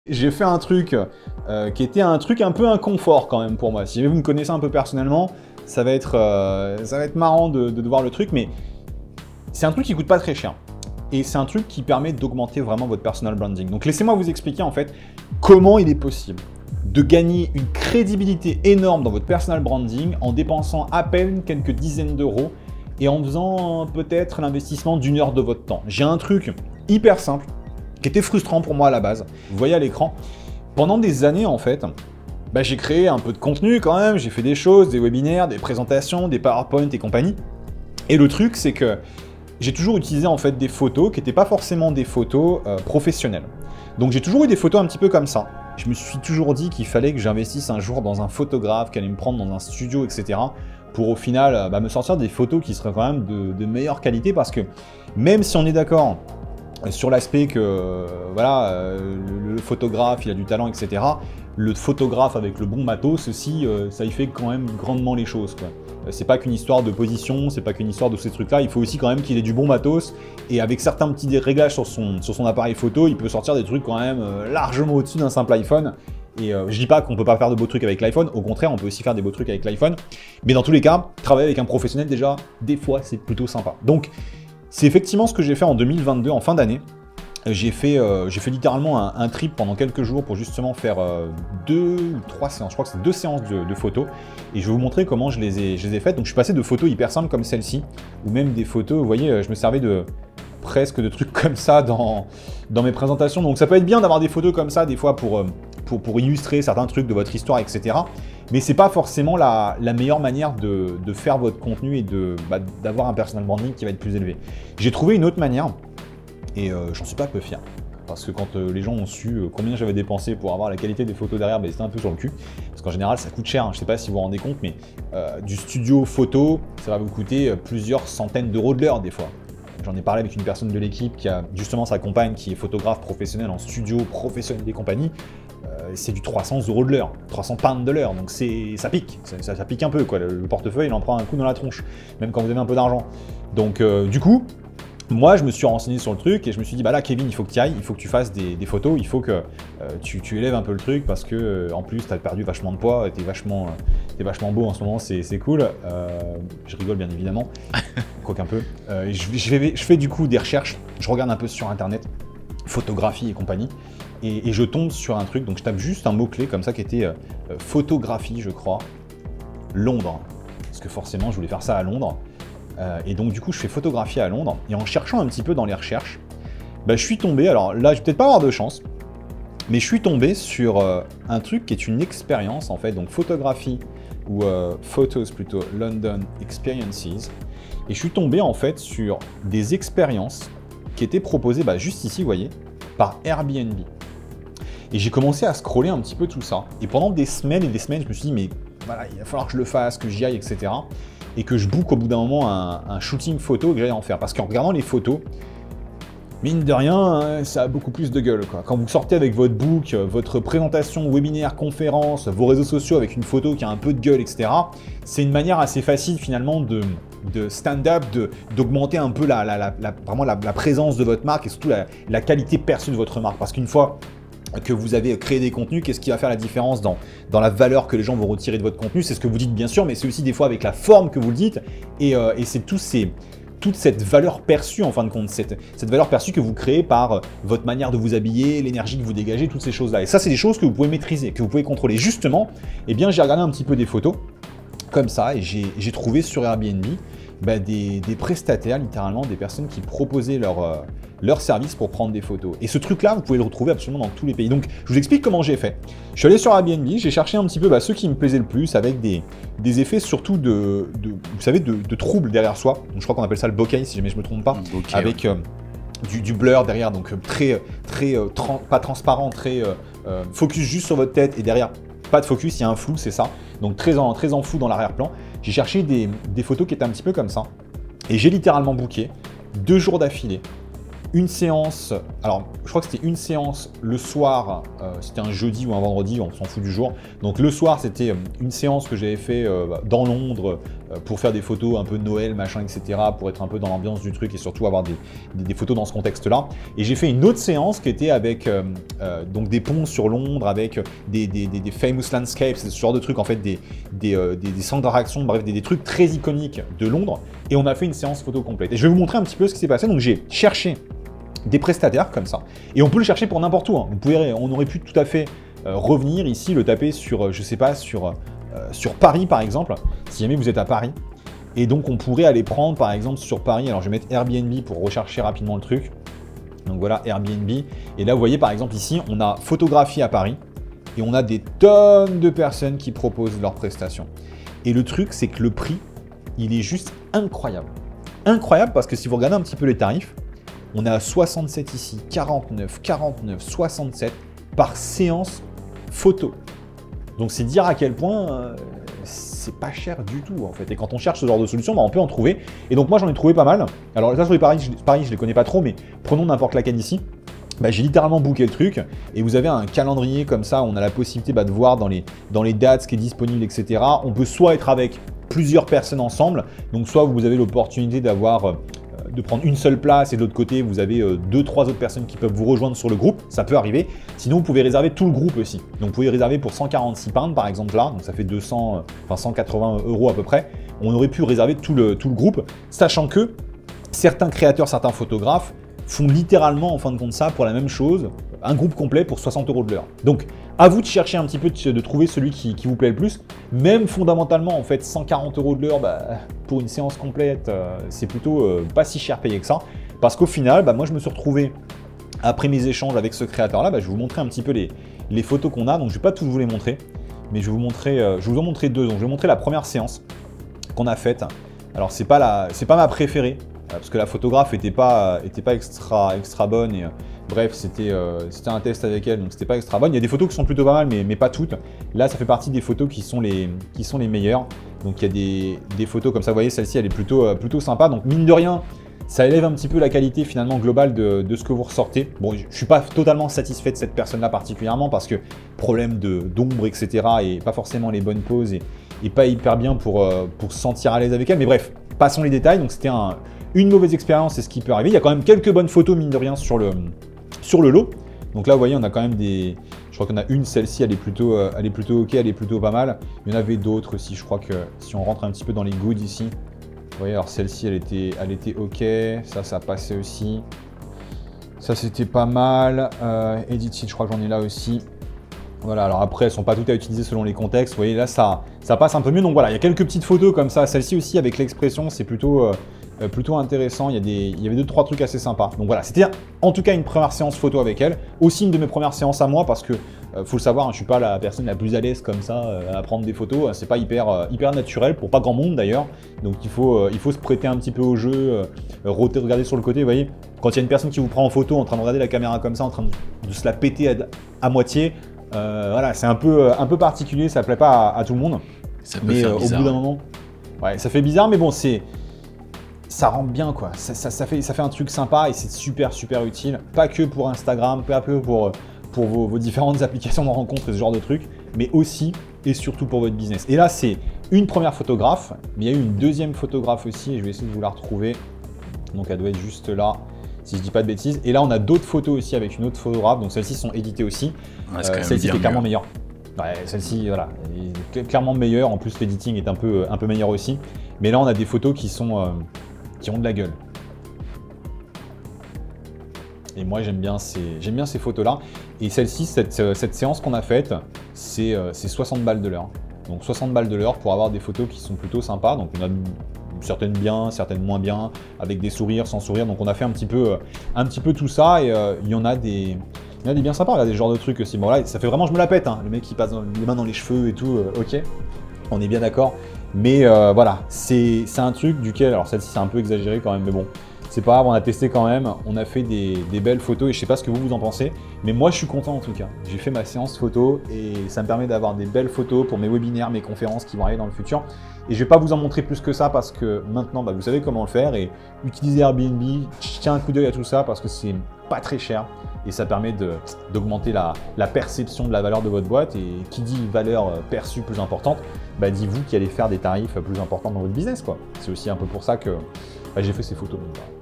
J'ai fait un truc qui était un truc un peu inconfort quand même pour moi. Si vous me connaissez un peu personnellement, ça va être marrant de voir le truc, mais c'est un truc qui coûte pas très cher. Et c'est un truc qui permet d'augmenter vraiment votre personal branding. Donc laissez-moi vous expliquer en fait comment il est possible de gagner une crédibilité énorme dans votre personal branding en dépensant à peine quelques dizaines d'euros et en faisant peut-être l'investissement d'une heure de votre temps. J'ai un truc hyper simple qui était frustrant pour moi à la base. Vous voyez à l'écran, pendant des années en fait, j'ai créé un peu de contenu quand même, j'ai fait des choses, des webinaires, des présentations, des PowerPoint et compagnie. Et le truc c'est que j'ai toujours utilisé en fait des photos qui n'étaient pas forcément des photos professionnelles. Donc j'ai toujours eu des photos un petit peu comme ça. Je me suis toujours dit qu'il fallait que j'investisse un jour dans un photographe qui allait me prendre dans un studio, etc. pour au final me sortir des photos qui seraient quand même de meilleure qualité, parce que même si on est d'accord sur l'aspect que voilà, le photographe il a du talent, etc. Le photographe avec le bon matos aussi, ça y fait quand même grandement les choses, quoi. C'est pas qu'une histoire de position, c'est pas qu'une histoire de ces trucs-là, il faut aussi quand même qu'il ait du bon matos, et avec certains petits réglages sur son appareil photo, il peut sortir des trucs quand même largement au-dessus d'un simple iPhone. Et je dis pas qu'on peut pas faire de beaux trucs avec l'iPhone, au contraire, on peut aussi faire des beaux trucs avec l'iPhone, mais dans tous les cas, travailler avec un professionnel déjà, des fois, c'est plutôt sympa. Donc, c'est effectivement ce que j'ai fait en 2022, en fin d'année. J'ai fait littéralement un trip pendant quelques jours pour justement faire 2 ou 3 séances, je crois que c'est 2 séances de photos, et je vais vous montrer comment je les ai faites. Donc je suis passé de photos hyper simples comme celle-ci, ou même des photos, vous voyez, je me servais presque de trucs comme ça dans mes présentations. Donc ça peut être bien d'avoir des photos comme ça des fois pour illustrer certains trucs de votre histoire, etc. Mais c'est pas forcément la meilleure manière de faire votre contenu et d'avoir un personal branding qui va être plus élevé. J'ai trouvé une autre manière, et j'en suis pas peu fier. Parce que quand les gens ont su combien j'avais dépensé pour avoir la qualité des photos derrière, c'était un peu sur le cul. Parce qu'en général, ça coûte cher, hein. Je sais pas si vous vous rendez compte, mais du studio photo, ça va vous coûter plusieurs centaines d'euros de l'heure des fois. J'en ai parlé avec une personne de l'équipe qui a justement sa compagne qui est photographe professionnel en studio professionnel des compagnies. C'est du 300 € de l'heure, 300 pounds de l'heure, donc ça pique, ça pique un peu, quoi. Le portefeuille, il en prend un coup dans la tronche, même quand vous avez un peu d'argent. Donc du coup, moi, je me suis renseigné sur le truc et je me suis dit, bah là, Kevin, il faut que tu ailles, il faut que tu fasses des photos, il faut que tu élèves un peu le truc, parce que en plus, tu as perdu vachement de poids, t'es vachement beau en ce moment, c'est cool. Je rigole bien évidemment, quoique un peu. Je fais du coup des recherches, je regarde un peu sur internet, photographie et compagnie, et je tombe sur un truc, donc je tape juste un mot-clé comme ça qui était photographie, je crois, Londres, parce que forcément, je voulais faire ça à Londres. Et donc du coup je fais photographie à Londres, et en cherchant un petit peu dans les recherches, je suis tombé, alors là je vais peut-être pas avoir de chance, mais je suis tombé sur un truc qui est une expérience en fait, donc photographie ou photos plutôt, London Experiences, et je suis tombé en fait sur des expériences qui étaient proposées juste ici, vous voyez, par Airbnb. Et j'ai commencé à scroller un petit peu tout ça, et pendant des semaines et des semaines je me suis dit mais voilà, il va falloir que je le fasse, que j'y aille, etc. Et que je book au bout d'un moment un shooting photo que j'allais en faire. Parce qu'en regardant les photos, mine de rien, ça a beaucoup plus de gueule, quoi. Quand vous sortez avec votre book, votre présentation, webinaire, conférence, vos réseaux sociaux avec une photo qui a un peu de gueule, etc., c'est une manière assez facile finalement de stand-up, d'augmenter un peu vraiment la présence de votre marque et surtout la qualité perçue de votre marque. Parce qu'une fois que vous avez créé des contenus, qu'est-ce qui va faire la différence dans la valeur que les gens vont retirer de votre contenu? C'est ce que vous dites bien sûr, mais c'est aussi des fois avec la forme que vous le dites, et c'est toute cette valeur perçue en fin de compte, cette valeur perçue que vous créez par votre manière de vous habiller, l'énergie que vous dégagez, toutes ces choses-là. Et ça, c'est des choses que vous pouvez maîtriser, que vous pouvez contrôler. Justement, eh bien, j'ai regardé un petit peu des photos comme ça, et j'ai trouvé sur Airbnb des prestataires, littéralement, des personnes qui proposaient leur service pour prendre des photos. Et ce truc-là, vous pouvez le retrouver absolument dans tous les pays. Donc, je vous explique comment j'ai fait. Je suis allé sur Airbnb, j'ai cherché un petit peu ceux qui me plaisaient le plus, avec des effets surtout vous savez, de troubles derrière soi. Donc, je crois qu'on appelle ça le bokeh, si jamais je ne me trompe pas, bokeh, avec du blur derrière, donc pas transparent, très focus juste sur votre tête, et derrière, pas de focus, il y a un flou, c'est ça. Donc très en flou dans l'arrière-plan. J'ai cherché des photos qui étaient un petit peu comme ça. Et j'ai littéralement booké 2 jours d'affilée une séance, alors je crois que c'était une séance le soir, c'était un jeudi ou un vendredi, on s'en fout du jour. Donc le soir, c'était une séance que j'avais fait dans Londres pour faire des photos un peu de Noël, machin, etc. pour être un peu dans l'ambiance du truc et surtout avoir des photos dans ce contexte-là. Et j'ai fait une autre séance qui était avec donc des ponts sur Londres, avec des famous landscapes, ce genre de trucs, en fait, des centres d'attraction, bref, des trucs très iconiques de Londres. Et on a fait une séance photo complète. Et je vais vous montrer un petit peu ce qui s'est passé. Donc j'ai cherché des prestataires comme ça. Et on peut le chercher pour n'importe où. Hein. On aurait pu tout à fait revenir ici, le taper sur, je sais pas, sur Paris par exemple, si jamais vous êtes à Paris. Et donc on pourrait aller prendre par exemple sur Paris, alors je vais mettre Airbnb pour rechercher rapidement le truc. Donc voilà, Airbnb. Et là vous voyez par exemple ici, on a photographie à Paris. Et on a des tonnes de personnes qui proposent leurs prestations. Et le truc, c'est que le prix, il est juste incroyable. Incroyable parce que si vous regardez un petit peu les tarifs, on est à 67 ici, 49, 67 par séance photo. Donc c'est dire à quel point c'est pas cher du tout en fait. Et quand on cherche ce genre de solution, bah, on peut en trouver. Et donc moi j'en ai trouvé pas mal. Alors là sur les Paris, je les connais pas trop, mais prenons n'importe laquelle ici. Bah, j'ai littéralement booké le truc et vous avez un calendrier comme ça, on a la possibilité de voir dans les dates ce qui est disponible, etc. On peut soit être avec plusieurs personnes ensemble, donc soit vous avez l'opportunité de prendre une seule place et de l'autre côté vous avez 2-3 autres personnes qui peuvent vous rejoindre sur le groupe, ça peut arriver. Sinon vous pouvez réserver tout le groupe aussi. Donc vous pouvez réserver pour 146 pounds par exemple là, donc ça fait 180 € à peu près. On aurait pu réserver tout le groupe, sachant que certains créateurs, certains photographes font littéralement en fin de compte ça pour la même chose, un groupe complet pour 60 € de l'heure. Donc à vous de chercher un petit peu, de trouver celui qui vous plaît le plus. Même fondamentalement en fait 140 € de l'heure, bah, pour une séance complète, c'est plutôt pas si cher payé que ça. Parce qu'au final, bah, moi je me suis retrouvé, après mes échanges avec ce créateur là, bah, je vais vous montrer un petit peu les photos qu'on a. Donc je vais pas tous vous les montrer, mais je vais vous en montrer deux. Donc je vais vous montrer la première séance qu'on a faite. Alors c'est pas ma préférée, parce que la photographe était pas extra bonne et bref c'était un test avec elle, donc c'était pas extra bonne. Il y a des photos qui sont plutôt pas mal mais pas toutes. Là ça fait partie des photos qui sont les meilleures. Donc il y a des photos comme ça, vous voyez celle-ci elle est plutôt sympa, donc mine de rien ça élève un petit peu la qualité finalement globale de ce que vous ressortez. Bon, je suis pas totalement satisfait de cette personne là particulièrement parce que problème d'ombre etc et pas forcément les bonnes poses et pas hyper bien pour se sentir à l'aise avec elle, mais bref, passons les détails. Donc c'était une mauvaise expérience, c'est ce qui peut arriver. Il y a quand même quelques bonnes photos, mine de rien, sur le lot. Donc là, vous voyez, on a quand même je crois qu'on a une, celle-ci, elle est plutôt ok, elle est plutôt pas mal. Il y en avait d'autres aussi, je crois que si on rentre un petit peu dans les goods ici, vous voyez, alors celle-ci, elle était ok. Ça passait aussi. Ça, c'était pas mal. Edited, je crois que j'en ai là aussi. Voilà, alors après, elles sont pas toutes à utiliser selon les contextes. Vous voyez, là, ça passe un peu mieux. Donc voilà, il y a quelques petites photos comme ça. Celle-ci aussi, avec l'expression, c'est plutôt intéressant. Il y avait 2-3 trucs assez sympas. Donc voilà, c'était en tout cas une première séance photo avec elle. Aussi une de mes premières séances à moi parce que, faut le savoir, hein, je suis pas la personne la plus à l'aise comme ça à prendre des photos. C'est pas hyper naturel pour pas grand monde d'ailleurs. Donc il faut se prêter un petit peu au jeu, regarder sur le côté. Vous voyez, quand il y a une personne qui vous prend en photo en train de regarder la caméra comme ça, en train de se la péter à moitié, voilà, c'est un peu particulier, ça plaît pas à tout le monde. Ça peut faire bizarre. Au bout d'un moment, ouais, ça fait bizarre, mais bon, ça rentre bien quoi. Ça fait un truc sympa et c'est super utile. Pas que pour Instagram, pas que pour vos différentes applications de rencontres et ce genre de trucs, mais aussi et surtout pour votre business. Et là, c'est une première photographe, mais il y a eu une deuxième photographe aussi et je vais essayer de vous la retrouver. Donc elle doit être juste là, si je dis pas de bêtises. Et là, on a d'autres photos aussi avec une autre photographe, donc celles-ci sont éditées aussi. Ouais, celle-ci est clairement meilleure. Ouais, celle-ci, voilà, est clairement meilleure. En plus, l'editing est un peu meilleur aussi. Mais là, on a des photos qui ont de la gueule. Et moi, j'aime bien ces photos-là. Et celle-ci, cette séance qu'on a faite, c'est 60 balles de l'heure. Donc 60 balles de l'heure pour avoir des photos qui sont plutôt sympas. Donc on a certaines bien, certaines moins bien, avec des sourires, sans sourire. Donc on a fait un petit peu tout ça et il y en a des bien sympas. Regardez, des genres de trucs aussi. Bon là, ça fait vraiment je me la pète. Hein. Le mec qui passe les mains dans les cheveux et tout, ok. On est bien d'accord. Mais voilà, c'est un truc duquel, alors celle-ci c'est un peu exagéré quand même, mais bon, c'est pas grave, on a testé quand même, on a fait des belles photos et je sais pas ce que vous en pensez, mais moi je suis content en tout cas. J'ai fait ma séance photo et ça me permet d'avoir des belles photos pour mes webinaires, mes conférences qui vont arriver dans le futur. Et je vais pas vous en montrer plus que ça parce que maintenant vous savez comment le faire et utilisez Airbnb, tiens un coup d'œil à tout ça parce que c'est pas très cher et ça permet d'augmenter la perception de la valeur de votre boîte. Et qui dit valeur perçue plus importante, dit vous qui allez faire des tarifs plus importants dans votre business, quoi. C'est aussi un peu pour ça que j'ai fait ces photos.